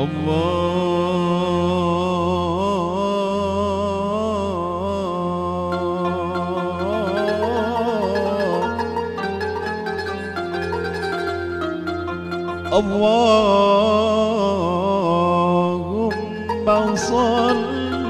اللهم صل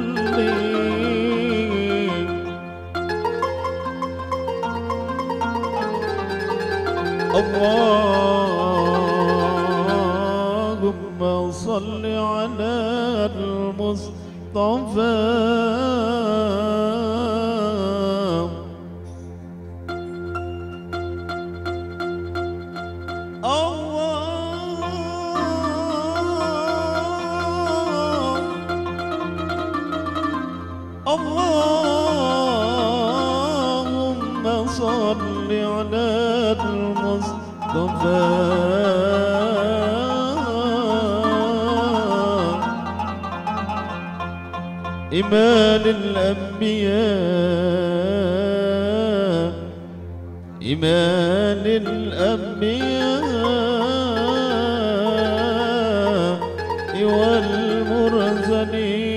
اللهم صل على المصطفى اللهم صل على المصطفى إمام الأنبياء إمام الأنبياء والمرسلين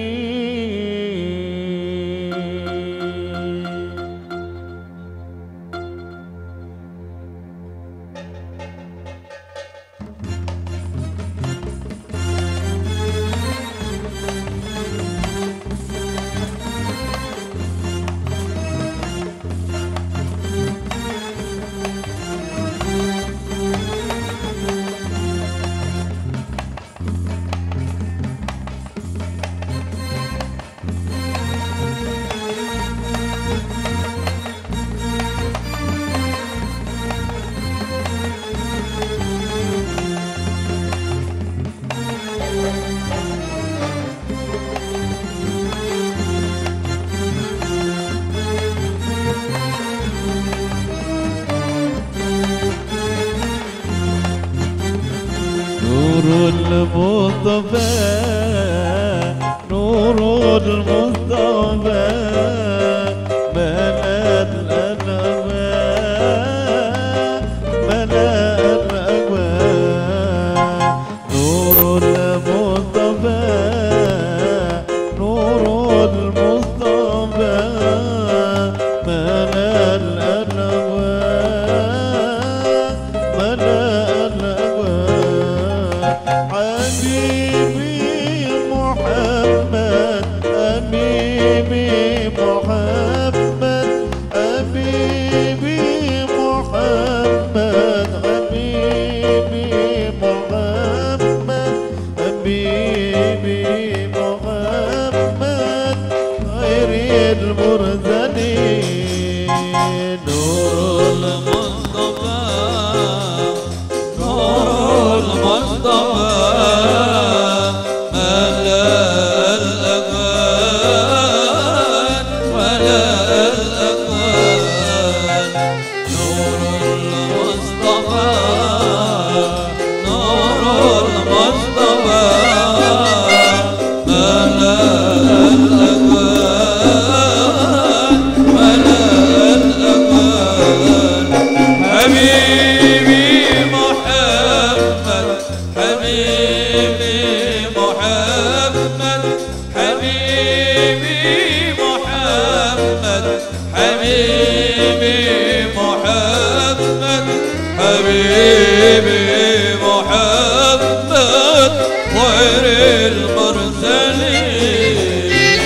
المصطفى نور المصطفى ملأ الأنوار ملأ الأكوان نور المصطفى نور المصطفى ملأ الأنوار ملأ حبيبي محمد حبيبي محمد حبيبي محمد حبيبي محمد حبيبي محمد خير المرسلين نور المصطفى نور المصطفى حبيبي محمد خير المرسلين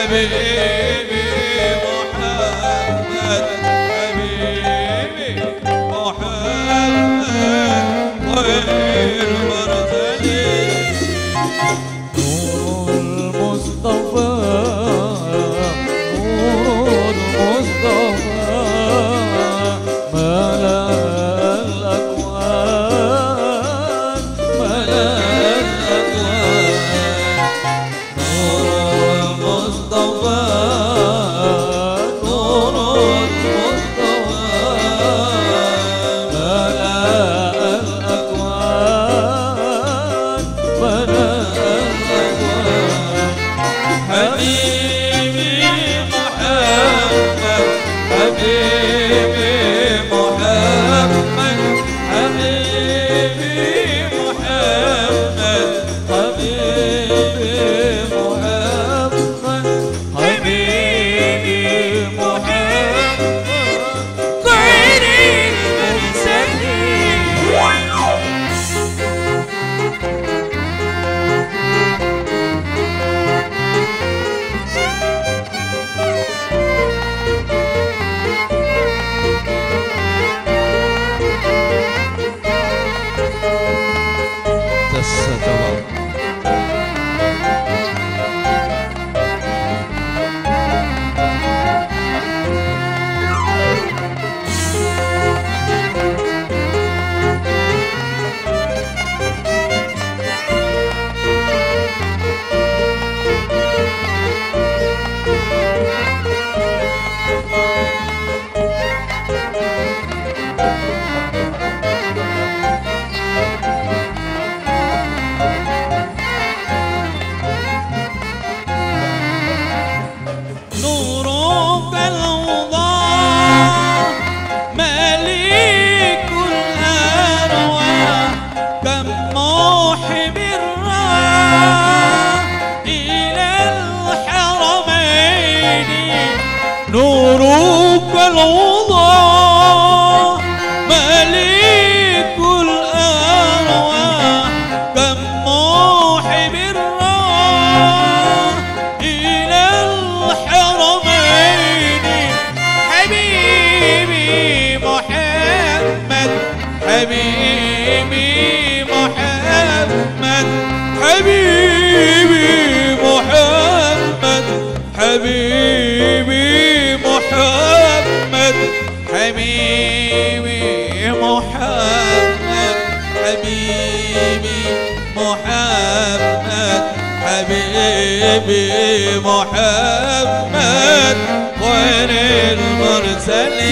حبيبي محمد حبيبي محمد غير مرسلين نور المصطفى نور المصطفى ملا الأكوان ملا الأكوان نور المصطفى نور المصطفى ملا الأكوان ملا الأكوان حبيبي محمد حبيبي محمد حبيبي محمد حبيبي محمد حبيبي محمد خير المرسلين نورك الأوضاع مليك الأرواح كم محب الراح إلى الحرمين نورك الأوضاع مليك الأرواح كم محب الراح إلى الحرمين حبيبي محمد حبيبي محمد حبيبي محمد حبيبي محمد حبيبي محمد حبيبي محمد حبيبي محمد غير المرسلين